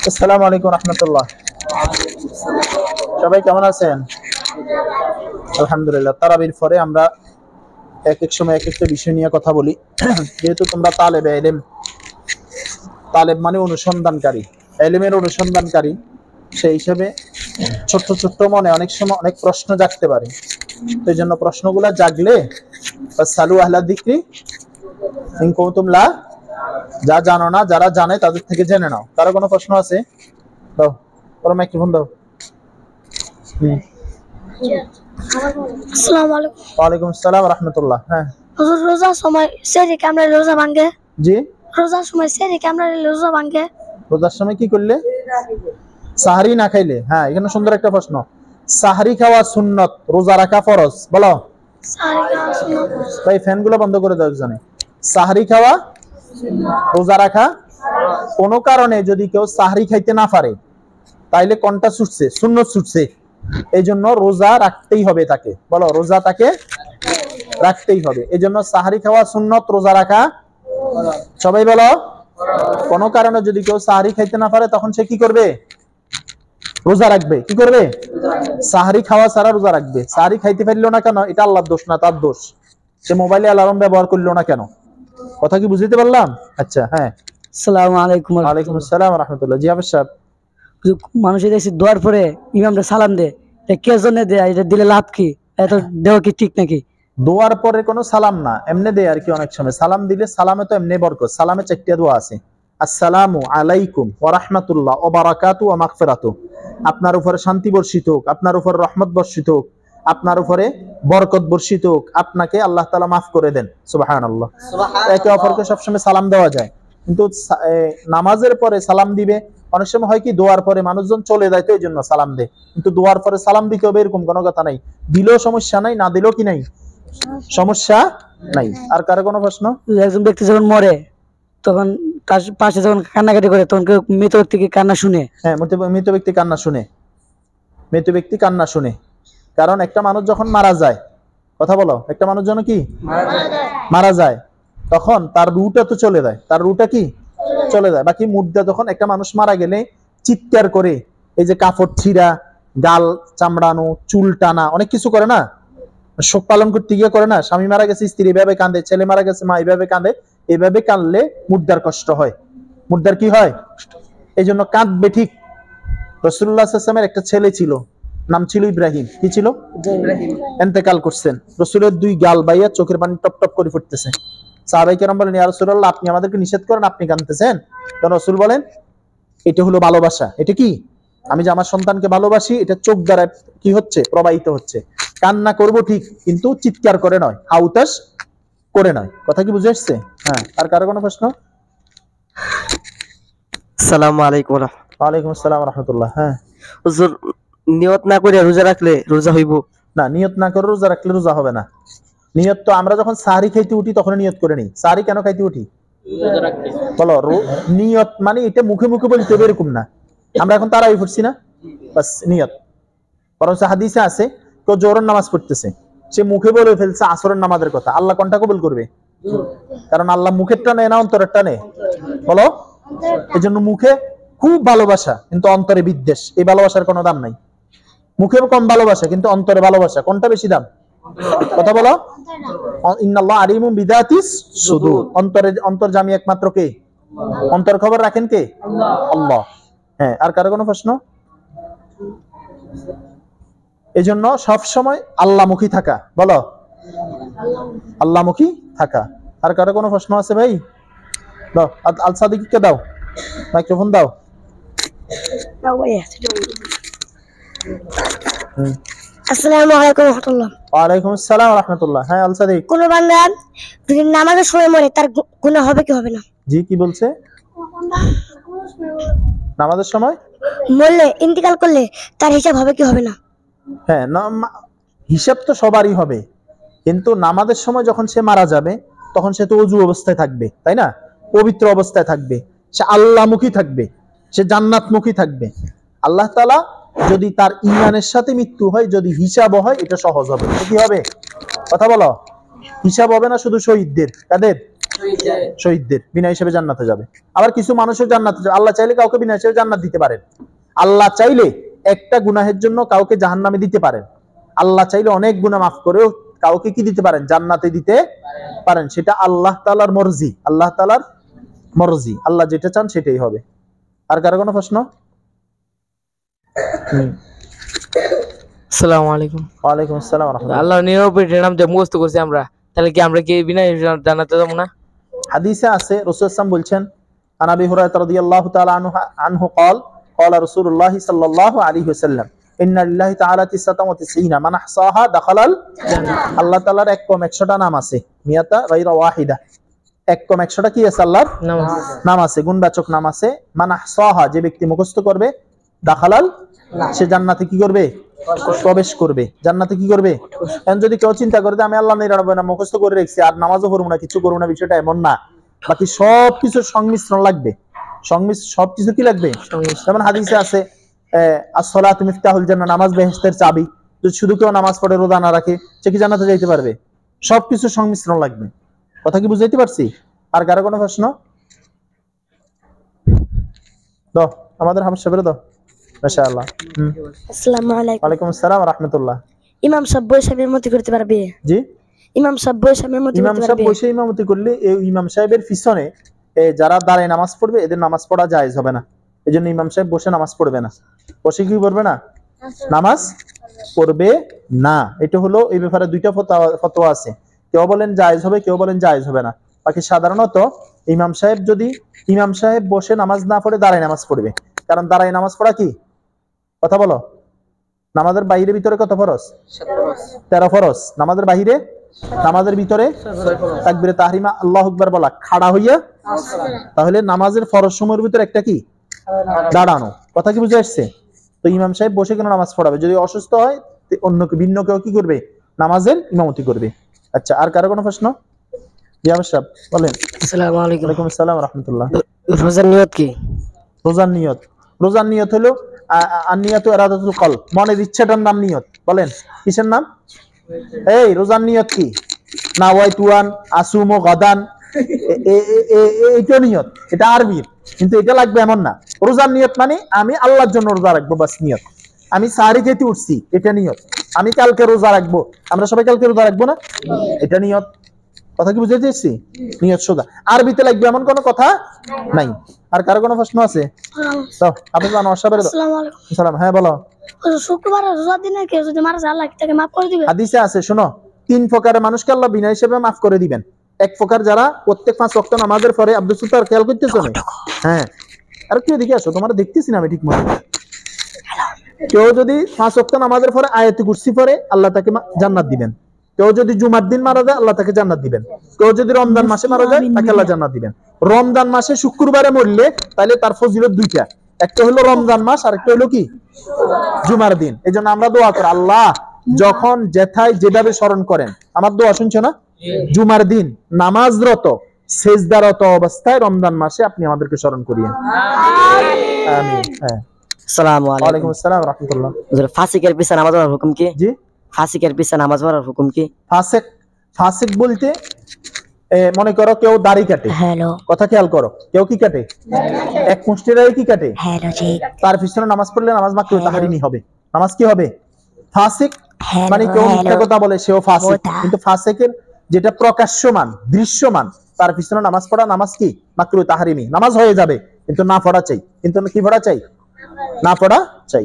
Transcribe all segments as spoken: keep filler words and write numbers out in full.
আসসালামু আলাইকুম রাহমাতুল্লাহ। সবাই কেমন আছেন? আলহামদুলিল্লাহ। তারাবির পরে আমরা এক এক সময় এক একটা বিষয় নিয়ে কথা বলি। যেহেতু তোমরা তালেবে ইলম, তালেব মানে অনুসন্ধানকারী, ইলমের অনুসন্ধানকারী, সেই হিসেবে ছোট্ট ছোট্ট মনে অনেক সময় অনেক প্রশ্ন জাগতে পারে। সেই জন্য প্রশ্নগুলা জাগলে সালু আহলা যিকরি ইন কুনতুম লা, যা জানো না যারা জানে তাদের থেকে জেনে নাও। কারো কোনো প্রশ্ন আছে? দাও, ওর মাইক্রোফোন দাও। হুম, আসসালামু আলাইকুম। ওয়ালাইকুম আসসালাম ওয়া রাহমাতুল্লাহ। হ্যাঁ হুজুর, রোজার সময় সেহরি কামড়ে রোজা ভাঙে? জি। রোজার সময় সেহরি কামড়ে রোজা ভাঙে? রোজার সময় কি করলে? সাহারি না খাইলে? হ্যাঁ, এখানে সুন্দর একটা প্রশ্ন। সাহারি খাওয়া সুন্নত, রোজা রাখা ফরজ। বলো সাহরি খাওয়া সুন্নাত। ভাই, ফ্যানগুলো বন্ধ করে দাও একজনে। সাহারি খাওয়া, রোজা রাখা। কোনো কারণে যদি কেউ সাহারি খাইতে না পারে তাইলে কোনটা ছুটছে? সুন্নত ছুটছে। এই জন্য রোজা রাখতেই হবে তাকে। বলো, রোজা তাকে রাখতেই হবে। এই জন্য সাহারি খাওয়া সুন্নত, রোজা রাখা সবাই বলো। কোনো কারণে যদি কেউ সাহারি খাইতে না পারে তখন সে কি করবে? রোজা রাখবে। কি করবে? সাহারি খাওয়া ছাড়া রোজা রাখবে। সাহারি খাইতে পারলো না কেন? এটা আল্লাহর দোষ না, তার দোষ। সে মোবাইলে অ্যালার্ম ব্যবহার করলো না কেন? কথা কি বুঝতে পারলাম? আচ্ছা, হ্যাঁ। আসসালামু আলাইকুম। ওয়ালাইকুম আসসালাম ওয়া রাহমাতুল্লাহ। জি হাফেজ সাহেব। মানুষের দেখছি দোয়ার পরে ইমামরা সালাম দে, এটা কে জন্য দেয়? এটা দিলে লাভ কি? এত দেওয়া কি ঠিক নাকি? দোয়ার পরে কোনো সালাম না, এমনি দেয় আর কি। অনেক সময় সালাম দিলে, সালামে তো এমনি বরকত। সালামে চারটি দোয়া আছে। আসসালামু আলাইকুম ওয়া রাহমাতুল্লাহ ওয়া বারাকাতু ওয়া মাগফিরাতু। আপনার উপরে শান্তি বর্ষিত হোক, আপনার উপরে রহমত বর্ষিত হোক, আপনার উপরে বরকত বর্ষিত হোক, আপনাকে আল্লাহ তাআলা মাফ করে দেন। সুবহানাল্লাহ। একে অপরকে সবসময় সালাম দেওয়া যায়, কিন্তু নামাজের পরে সালাম দিবে। অনেক সময় হয় কি, দোয়ার পরে মানুষজন চলে যায় তো এই জন্য সালাম দেয়, কিন্তু দোয়ার পরে সালাম দিতে হবে এরকম কোনো কথা নাই। দিলেও সমস্যা নাই, না দিলেও কি নাই, সমস্যা নাই। আর কারো কোনো প্রশ্ন? একজন ব্যক্তি যখন মরে তখন তার পাশে যখন কান্নাকাটি করে তখন কেউ মৃত ব্যক্তিকে কান্না শুনে? হ্যাঁ, মৃত ব্যক্তি কান্না শুনে। মৃত ব্যক্তি কান্না শুনে। কারণ একটা মানুষ যখন মারা যায়, কথা বলো, একটা মানুষ যখন কি মারা যায় তখন তার রুটা তো চলে যায়। তার রুটা কি চলে যায়। বাকি মুর্দা, যখন একটা মানুষ মারা গেলে চিৎকার করে, এই যে কাপড় ছিঁড়া, গাল চামড়ানো, চুল টানা, অনেক কিছু করে না, শোক পালন করতে গিয়ে করে না। স্বামী মারা গেছে, স্ত্রী এভাবে কাঁদে, ছেলে মারা গেছে, মা এইভাবে কাঁদে। এইভাবে কাঁদলে মুর্দার কষ্ট হয়। মুর্দার কি হয়? এই জন্য কাঁদবে। ঠিক রাসূলুল্লাহ সাল্লাল্লাহু আলাইহি ওয়াসাল্লামের একটা ছেলে ছিল, নাম ছিল ইব্রাহিম। কি ছিল? ইব্রাহিম। ইন্তেকাল করছেন। রাসূলের দুই গাল বাইয়া চোখের পানি টপ টপ করে পড়তেছে। সাহাবায়ে কেরাম বলেন, ইয়া রাসূলুল্লাহ, আপনি আমাদেরকে নিষেধ করেন, আপনি কাঁদতেছেন। তখন রাসূল বলেন, এটা হলো ভালোবাসা। এটা কি? আমি যে আমার সন্তানকে ভালোবাসি, এটা চোখ দ্বারা কি হচ্ছে? প্রবাহিত হচ্ছে। কান্না করব ঠিক, কিন্তু চিৎকার করে নয়, হাউতাস করে নয়। কথা কি বুঝে আসছে? হ্যাঁ। আর কারো কোনো প্রশ্ন? আসসালামু আলাইকুম। ওয়ালাইকুম আসসালাম ওয়া রাহমাতুল্লাহ। হ্যাঁ। হুজুর, নিয়ত না করে রোজা রাখলে রোজা হইব? না, নিয়ত না করে রোজা রাখলে রোজা হবে না। নিয়ত তো আমরা যখন সাহারি খাইতে উঠি তখন নিয়ত করে নিই। সাহারি কেন খাইতে উঠি? বলো। নিয়ত মানে এটা মুখে মুখে বলতে হবে এরকম না। আমরা এখন তারাই পড়ছি না, বাস নিয়ত। বরং হাদিসে আছে, কেউ জোহরের নামাজ পড়তেছে, সে মুখে বলে ফেলছে আসরের নামাজের কথা, আল্লাহ কোনটা কবুল করবে? কারণ আল্লাহ মুখের টানে না অন্তরের টানে? বলো। এই জন্য মুখে খুব ভালোবাসা, কিন্তু অন্তরে বিদ্বেষ। এই ভালোবাসার কোনো দাম নাই। মুখে কম ভালোবাসা, কিন্তু অন্তরে ভালোবাসা। কোনটা বেশি দাম? কথা বলো। ইন্নাল্লাহ আলিমুম বিযাতিস সুদূর। অন্তরে অন্তর্যামী একমাত্র কে? অন্তর খবর রাখেন কে? আল্লাহ। হ্যাঁ। আর কারো কোনো প্রশ্ন? এই জন্য সবসময় আল্লাহমুখী থাকা। বলো, আল্লাহমুখী থাকা। আর কারো কোনো প্রশ্ন আছে ভাই? দাও, আল সাদিককে দাও, মাইক্রোফোন দাও। আসসালামু আলাইকুম ওয়া রাহমাতুল্লাহ। ওয়ালাইকুম আসসালাম ওয়া রাহমাতুল্লাহ। হ্যাঁ, আল সাদিক। কোন বান্দা যদি নামাজের সময় মরে তার গুনাহ হবে কি হবে না? জি, কি বলছে? নামাজের সময় মরলে, ইন্তেকাল করলে তার হিসাব হবে কি হবে না? হ্যাঁ, হিসাব তো সবারই হবে, কিন্তু নামাজের সময় যখন সে মারা যাবে তখন সে তো ওযু অবস্থায় থাকবে, তাই না? পবিত্র অবস্থায় থাকবে, সে আল্লাহমুখী থাকবে, সে জান্নাতমুখী থাকবে। আল্লাহ তাআলা যদি তার ঈমানের সাথে মৃত্যু হয়, যদি হিসাব হয়, এটা সহজ হবে। কি হবে? কথা বলো। হিসাব হবে না শুধু শহীদদের, কাদের? শহীদদের বিনা হিসেবে জান্নাতে যাবে। আবার কিছু মানুষও জান্নাতে যাবে, আল্লাহ চাইলে কাউকে বিনা হিসেবে জান্নাত দিতে পারেন। আল্লাহ চাইলে একটা গুনাহের জন্য কাউকে জাহান্নামে দিতে পারেন, আল্লাহ চাইলে অনেক গুনাহ মাফ করেও কাউকে কি দিতে পারেন, জান্নাতে দিতে পারেন। সেটা আল্লাহ তাআলার মর্জি, আল্লাহ তাআলার মর্জি, আল্লাহ যেটা চান সেটাই হবে। আর কারো কোনো প্রশ্ন? হুম। আসসালামু আলাইকুম। ওয়ালাইকুম আসসালাম ওয়া রাহমাতুল্লাহ। আল্লাহ নিরপেক্ষের নাম যে মুখস্থ করছি আমরা, তাহলে কি আমরা কি বিনা হিসাবে জান্নাতে যাবো না? হাদিসে আছে রাসূল সাল্লাল্লাহু আলাইহি ওয়াসাল্লাম বলছেন, আন আবি হুরায়রা রাদিয়াল্লাহু তাআলা আনহু আনহু قال قال رسول الله صلى الله عليه وسلم ان لله تعالى تسعة وتسعين من احصاها دخل الجنه। আল্লাহ তাআলার এক কম একশো টা নাম আছে, মিয়াতা গায়রা ওয়াহিদা, এক কম একশো টা কি আছে আল্লাহর নামাজ নাম আছে, গুণবাচক নাম আছে। মান আহসাহা, যে ব্যক্তি মুখস্থ করবে, দাখালাল, সে জান্নাতে কি করবে, প্রবেশ করবে, জান্নাতে কি করবে। এখন যদি কেউ চিন্তা করে যে আমি আল্লাহ নিরানব্বই নাম মুখস্থ করে রেখেছি আর নামাজও করবো না, কিছু করবো না, বিষয়টা এমন না। বাকি সব কিছুর সংমিশ্রণ লাগবে, সংমিশ্রণ সবকিছু কি লাগবে। যেমন হাদিসে আছে আসসালাতু মিফতাহুল জান্নাহ, নামাজ বেহেশতের চাবি। যদি শুধু কেউ নামাজ পড়ে রোজা না রাখে, সে কি জান্নাতে যাইতে পারবে? সবকিছুর সংমিশ্রণ লাগবে। কথা কি বুঝাইতে পারছি? আর কারো কোনো প্রশ্ন? দাও আমাদের হাফেজ সাহেবের দাও। মাশাআল্লাহ। হুম। আসসালামু আলাইকুম। ওয়ালাইকুম আসসালাম ওয়া রাহমাতুল্লাহ। ইমাম সাহেব বসে ইমামতি করতে পারবে? জি, ইমাম সাহেব বসে ইমামতি ইমাম করতে সাহেব পারবে? বসে ইমামতি করলে এই ইমাম সাহেবের পিছনে এ, যারা দাঁড়ায় নামাজ পড়বে, এদের নামাজ পড়া জায়েজ হবে না। এজন্য ইমাম সাহেব বসে নামাজ পড়বে না। বসে কি করবে না? নামাজ পড়বে না। এটা হলো এই ব্যাপারে দুইটা ফতোয়া ফতোয়া আছে, কেউ বলেন জায়েজ হবে, কেউ বলেন জায়েজ হবে না। বাকি সাধারণত ইমাম সাহেব যদি ইমাম সাহেব বসে নামাজ না পড়ে দাঁড়ায় নামাজ পড়বে, কারণ দাঁড়ায় নামাজ পড়া কি, কথা বলো, নামাজের বাইরে ভিতরে কত ফরজ? তেরো ফরজ। নামাজের বাইরে, নামাজের ভিতরে তাকবীরে তাহরিমা আল্লাহু আকবার বলা, খাড়া হইয়া। তাহলে নামাজের ফরজ সময়ের ভিতরে একটা কি, দাঁড়ানো। কথা কি বুঝে আসছে? তো ইমাম সাহেব বসে কেন নামাজ পড়াবে? যদি অসুস্থ হয় অন্য ভিন্ন কেউ কি করবে, নামাজের ইমামতি করবে। আচ্ছা, আর কারো কোনো প্রশ্ন? জি আবার সাহেব বলেন। আসসালামু আলাইকুম। ওয়ালাইকুম আসসালাম ওয়া রাহমাতুল্লাহ। রোজার নিয়ত কি? রোজার নিয়ত, রোজার নিয়ত হলো আন-নিয়াতু ইরাদাতুল কলব, মনের ইচ্ছাটার নাম নিয়ত। বলেন কিসের নাম? এই রোজার নিয়ত কি? নাওয়াইতু আন আসুমু গাদান, এটা নিয়ত, এটা আরবির, কিন্তু এটা লাগবে এমন না। রোজার নিয়ত মানে আমি আল্লাহর জন্য রোজা রাখবো, বাস নিয়ত। আমি সাহারি খেতে উঠছি, এটা নিয়ত। আমি কালকে রোজা রাখবো, আমরা সবাই কালকে রোজা রাখবো না, এটা নিয়ত। কথা কি বুঝতে চাইছি? নিয়ত সোজা, আরবিতে লাগবে এমন কোনো কথা নাই। আর কারো কোনো প্রশ্ন আছে? দাও হাফেজ আনোয়ার সাহেবের দাও। আসসালামু আলাইকুম। সালাম। হ্যাঁ বলো। শুক্রবার রোজার দিনে কেউ যদি মারা যায়, আল্লাহ কি তাকে মাফ করে দিবে? হাদিসে আছে, শোনো, তিন প্রকারের মানুষকে আল্লাহ বিনা হিসেবে মাফ করে দিবেন। এক প্রকার যারা প্রত্যেক পাঁচ ওয়াক্ত নামাজের পরে, আব্দুল সুত্তার খেয়াল করতেছো না? হ্যাঁ, আর কেউ দিকে আসো, তোমরা দেখতেছি না আমি ঠিক মতো। কেউ যদি পাঁচ ওয়াক্ত নামাজের পরে আয়াতুল কুরসি পড়ে, আল্লাহ তাকে জান্নাত দিবেন। কেউ যদি জুমার দিন মারা যায়, আল্লাহ তাকে জান্নাত দিবেন। কেউ যদি রমজান মাসে মারা যায়, তাকে আল্লাহ জান্নাত দিবেন। রমজান মাসে শুক্রবারে মরলে তাহলে তার ফজিলত দুইটা, একটা হলো রমজান মাস, আর একটা হলো কি, জুমার দিন। এই জন্য আমরা দোয়া করি, আল্লাহ যখন যেথায় যেভাবে স্মরণ করেন, আমার দোয়া শুনছো না, জুমার দিন নামাজরত সেজদারত অবস্থায় রমজান মাসে আপনি আমাদেরকে স্মরণ করিয়েন। আমিন। হ্যাঁ। আসসালামু ওয়ালাইকুম আলাইকুম। আসসালাম ওয়া রাহমাতুল্লাহ। হুজুর, ফাসিকের পিছে নামাজ পড়ার হুকুম কি? জি, ফাসিকের পিছে নামাজ পড়ার হুকুম কি? ফাসিক, ফাসিক বলতে এ, মনে করো কেউ দাড়ি কাটে, হ্যালো কথা খেয়াল করো, কেউ কি কাটে, এক মুষ্টি দাড়ি কি কাটে, হ্যালো জি তার পিছনে নামাজ পড়লে নামাজ মাকরুহ তাহরিমি হবে। নামাজ কি হবে? ফাসিক হ্যালো, মানে কেউ মিথ্যা হ্যালো। কথা বলে, সেও ফাসিক। ওটা। কিন্তু ফাসিকের যেটা প্রকাশ্যমান, দৃশ্যমান, তার পিছনে নামাজ পড়া নামাজ কি, মাকরুহ তাহরিমি। নামাজ হয়ে যাবে কিন্তু না পড়া চাই, কিন্তু কি পড়া চাই, না পড়া চাই।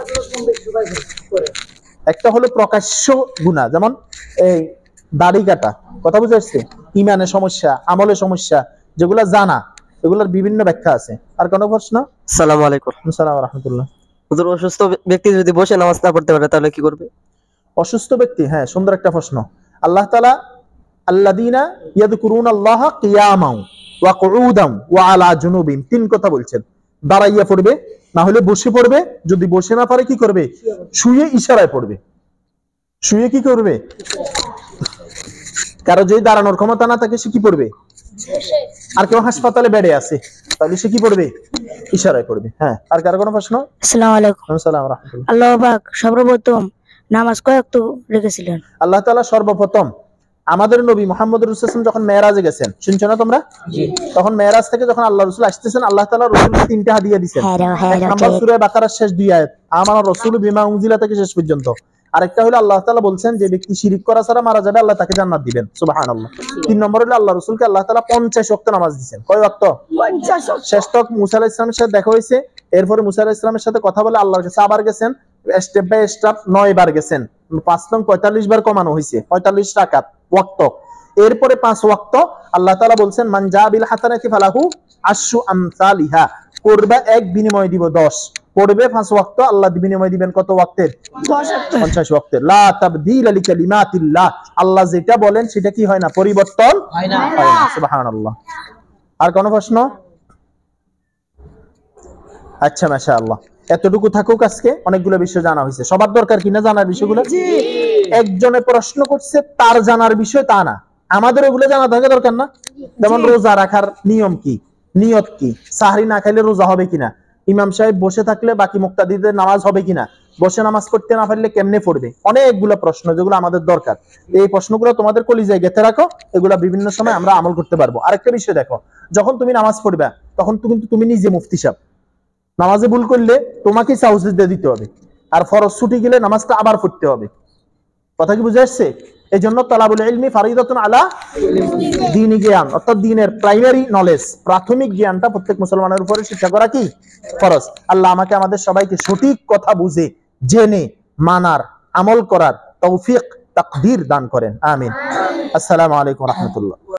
একটা হলো প্রকাশ্য গুনাহ, যেমন এই দাড়ি কাটা, কথা বুঝে আসছে, ইমানের সমস্যা, আমলের সমস্যা, যেগুলা জানা, এগুলোর বিভিন্ন ব্যাখ্যা আছে। আর কোনো প্রশ্ন? আসসালামু আলাইকুম। আসসালামু রাহমাতুল্লাহ। হুজুর, অসুস্থ ব্যক্তি যদি বসে নামাজ না পড়তে পারে তাহলে কি করবে? অসুস্থ ব্যক্তি, হ্যাঁ সুন্দর একটা প্রশ্ন। আল্লাহ তাআলা আল্লাযীনা ইয়াযকুরুনাল্লাহা কিয়ামান ওয়া কুউদান ওয়া আলা জুনুবিন, তিন কথা বলছেন। দাঁড়াইয়া পড়বে, না হলে বসে পড়বে, যদি বসে না পারে কি করবে, শুয়ে ইশারায় পড়বে। শুয়ে কি করবে? কারো যদি দাঁড়ানোর ক্ষমতা না থাকে সে কি পড়বে? আর কেউ হাসপাতালে বেডে আছে, তাহলে সে কি পড়বে? ইশারায় পড়বে। হ্যাঁ, আর কারো কোনো প্রশ্ন? আসসালামু আলাইকুম। আসসালামু রাহমাতুল্লাহ। আল্লাহ পাক সর্বপ্রথম নামাজ কয়েক তো রেখেছিলেন? আল্লাহ তাআলা সর্বপ্রথম আমাদের নবী মুহাম্মদ রাসূলুল্লাহ যখন মেরাজে গেছেন, শুনছো না তোমরা? তখন মেরাজ থেকে যখন আল্লাহ রাসূল আসতেছেন, আল্লাহ তাআলা রাসূলকে তিনটা হাদিয়া দিয়েছেন। এক নাম্বার সূরা বাকারার শেষ দুই আয়াত, আমানা রাসূলু বিমা উনজিলা থেকে শেষ পর্যন্ত। আরেকটা হলো আল্লাহ তাআলা বলছেন যে ব্যক্তি শিরিক করা ছাড়া মারা যাবে, আল্লাহ তাকে জান্নাত দিবেন, সুবহানাল্লাহ। তিন নম্বর হলো আল্লাহ রাসূলকে আল্লাহ তাআলা পঞ্চাশ ওয়াক্ত নামাজ দিয়েছেন। কয় ওয়াক্ত? পঞ্চাশ ওয়াক্ত। শেষ তক মুসা আলাইহিস সালামের সাথে দেখা হয়েছে, এরপরে মুসা আলাইহিস সালামের সাথে কথা বলে আল্লাহর কাছে আবার গেছেন, স্টেপ বাই স্টেপ নয় বার গেছেন, পাঁচ নং পঁয়তাল্লিশ বার কমানো হয়েছে, পঁয়তাল্লিশ রাকাত ওয়াক্ত। এরপরে পাঁচ ওয়াক্ত আল্লাহ তাআলা বলছেন মান জা বিল হাসানাতি ফালাহু আশরু আমসালিহা, করবে এক বিনিময় দিব দশ, পড়বে পাঁচ ওয়াক্ত, আল্লাহ বিনিময় দিবেন কত ওয়াক্তের? পঞ্চাশ ওয়াক্তের। লা তাবদীলা লিকালিমাতিল্লাহ, আল্লাহ যেটা বলেন সেটা কি হয় না, পরিবর্তন হয় না। সুবহানাল্লাহ। আর কোন প্রশ্ন? আচ্ছা, মাশাআল্লাহ। এতটুকু থাকুক, আজকে অনেকগুলো বিষয় জানা হয়েছে। সবার দরকার কিনা জানার বিষয়গুলো? একজনে প্রশ্ন করছে তার জানার বিষয় তা না, আমাদের ওগুলো জানা থাকা দরকার না? যেমন রোজা রাখার নিয়ম কি, নিয়ত কি, সাহরি না খাইলে রোজা হবে কিনা, ইমাম সাহেব বসে থাকলে বাকি মুক্তাদিদের নামাজ হবে কিনা, বসে নামাজ পড়তে না পারলে কেমনে পড়বে, অনেকগুলো প্রশ্ন যেগুলো আমাদের দরকার। এই প্রশ্নগুলো তোমাদের কলিজায় গেঁথে রাখো, এগুলা বিভিন্ন সময় আমরা আমল করতে পারবো। আরেকটা বিষয় দেখো, যখন তুমি নামাজ পড়বে তখন কিন্তু তুমি নিজে মুফতি সাহেব, নামাজে ভুল করলে তোমাকে সাউজদে দিতে হবে, আর ফরজ ছুটি গেলে নামাজটা আবার পড়তে হবে। কথা কি বুঝে আসছে? এই জন্য তালাবুল ইলমি ফারিদাতুন আলা দ্বীনি জ্ঞান, অর্থাৎ দ্বীনের প্রাইমারি নলেজ, প্রাথমিক জ্ঞানটা প্রত্যেক মুসলমানের উপরে শিক্ষা করা কি ফরজ। আল্লাহ আমাকে আমাদের সবাইকে সঠিক কথা বুঝে জেনে মানার আমল করার তৌফিক তাকদীর দান করেন, আমিন। আসসালামু আলাইকুম ওয়া রাহমাতুল্লাহ।